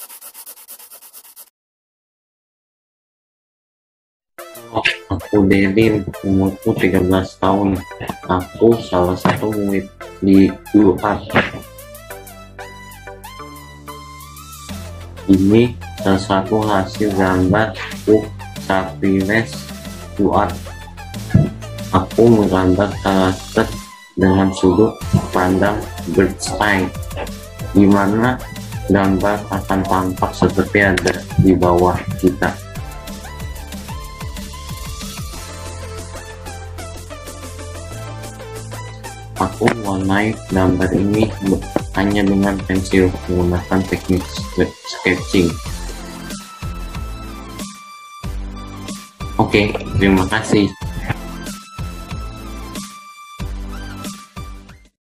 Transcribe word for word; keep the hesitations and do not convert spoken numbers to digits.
Aku Delin, umurku tiga belas tahun. Aku salah satu murid di U A R. Ini salah satu hasil gambar book Sapires U A R. Aku menggambar karakter dengan sudut pandang bird's eye, di mana gambar akan tampak seperti ada di bawah kita. Aku mewarnai gambar ini hanya dengan pensil menggunakan teknik sketching. Oke, terima kasih.